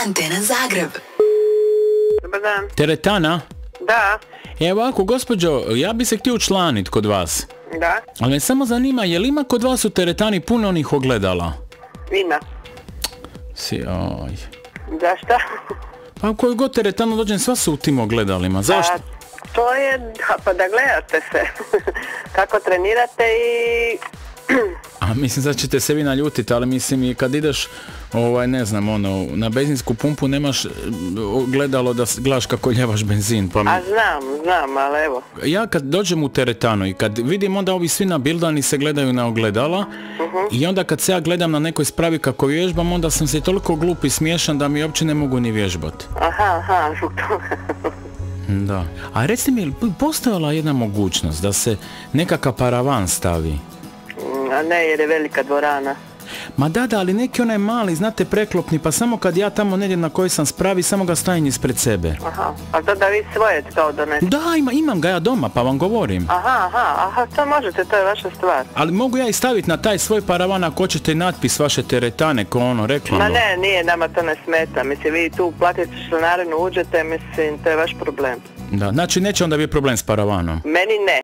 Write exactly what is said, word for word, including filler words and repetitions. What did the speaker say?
Antena Zagreb. Dobar dan. Teretana? Da. Evo ovako, gospođo, ja bi se htio učlaniti kod vas. Da. Ali me samo zanima, je li ima kod vas u teretani puno onih ogledala? Ima. Si, oj. Zašto? Pa u koju god teretanu dođem, sva su u tim ogledalima. Zašto? A, to je, da, pa da gledate se. Kako trenirate i... A mislim da ćete se vi naljutiti, ali mislim i kad ideš, ovaj, ne znam, ono, na benzinsku pumpu nemaš gledalo da gledaš kako ljevaš benzin. Pa mi... A znam, znam, ali evo. Ja kad dođem u teretanu i kad vidim onda ovi svi nabildani se gledaju na ogledala uh-huh. i onda kad se ja gledam na nekoj spravi kako vježbam, onda sam se toliko glup i smiješan da mi uopće ne mogu ni vježbati. Aha, aha, zbog toga. Da. A recite mi, postojala jedna mogućnost da se nekakav paravan stavi? A ne, jer je velika dvorana. Ma da, da, ali neki onaj mali, znate, preklopni, pa samo kad ja tamo negdje na kojoj sam spravi, samo ga stavim ispred sebe. Aha, a to da vi svoje kao donete? Da, ima, imam ga ja doma, pa vam govorim. Aha, aha, aha, to možete, to je vaša stvar. Ali mogu ja i staviti na taj svoj paravan ako hoćete natpis vaše teretane, ko ono, reklamo. Ma ne, nije, nama to ne smeta, mislim, vi tu platite članarinu, uđete, mislim, to je vaš problem. Da, znači neće onda biti problem s paravanom. Meni ne.